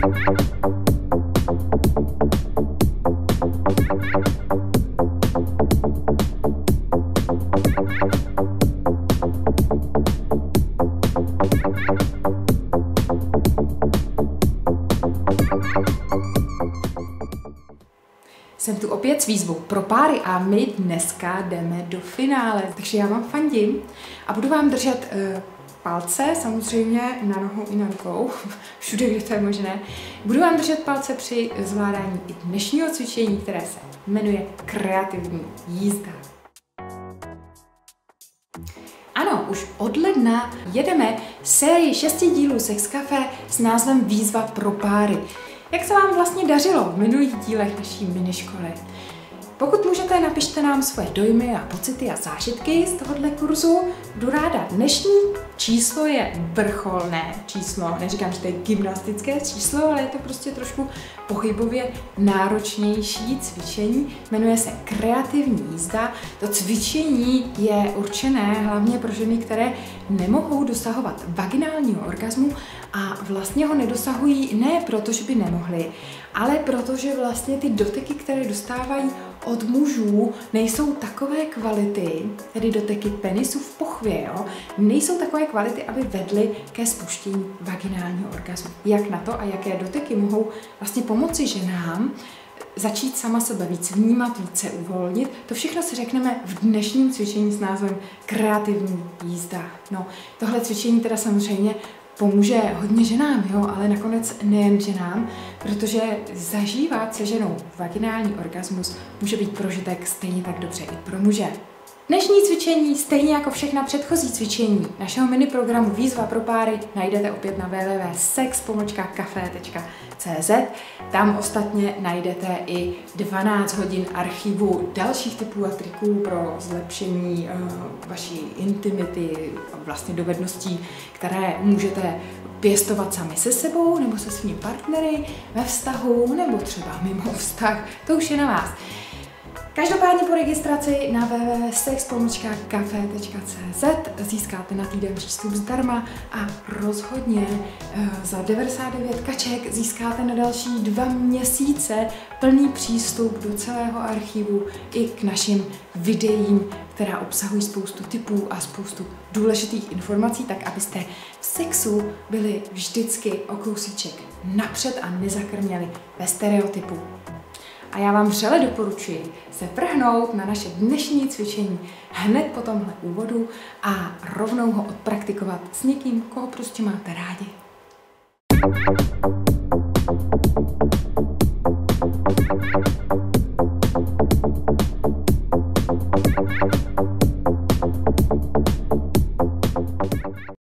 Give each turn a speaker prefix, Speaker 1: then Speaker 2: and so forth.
Speaker 1: Jsem tu opět s výzvou pro páry a my dneska jdeme do finále, takže já vám fandím a budu vám držet palce, samozřejmě na nohou i na rukou, všude, kde to je možné. Budu vám držet palce při zvládání i dnešního cvičení, které se jmenuje kreativní jízda. Ano, už od ledna jedeme sérii 6 dílů Sex Café s názvem Výzva pro páry. Jak se vám vlastně dařilo v minulých dílech naší miniškoly? Pokud můžete, napište nám svoje dojmy a pocity a zážitky z tohohle kurzu. Budu ráda. Dnešní číslo je vrcholné číslo. Neříkám, že to je gymnastické číslo, ale je to prostě trošku pohybově náročnější cvičení. Jmenuje se kreativní jízda. To cvičení je určené hlavně pro ženy, které nemohou dosahovat vaginálního orgasmu a vlastně ho nedosahují ne proto, že by nemohli, ale protože vlastně ty doteky, které dostávají od mužů, nejsou takové kvality, tedy doteky penisu v pochvě, jo, nejsou takové kvality, aby vedly ke spuštění vaginálního orgasmu. Jak na to a jaké doteky mohou vlastně pomoci ženám začít sama sebe víc vnímat, více uvolnit, to všechno si řekneme v dnešním cvičení s názvem kreativní jízda. No, tohle cvičení teda samozřejmě pomůže hodně ženám, jo, ale nakonec nejen ženám, protože zažívat se ženou vaginální orgasmus může být prožitek stejně tak dobře i pro muže. Dnešní cvičení, stejně jako všechna předchozí cvičení našeho mini programu Výzva pro páry, najdete opět na www.sex-cafe.cz. Tam ostatně najdete i 12 hodin archivu dalších typů a triků pro zlepšení vaší intimity a vlastně dovedností, které můžete pěstovat sami se sebou nebo se svými partnery ve vztahu nebo třeba mimo vztah. To už je na vás. Každopádně po registraci na www.sex-cafe.cz získáte na týden přístup zdarma a rozhodně za 99 kaček získáte na další 2 měsíce plný přístup do celého archivu i k našim videím, která obsahují spoustu tipů a spoustu důležitých informací, tak abyste v sexu byli vždycky o kousíček napřed a nezakrměli ve stereotypu. A já vám vřele doporučuji se vrhnout na naše dnešní cvičení hned po tomhle úvodu a rovnou ho odpraktikovat s někým, koho prostě máte rádi.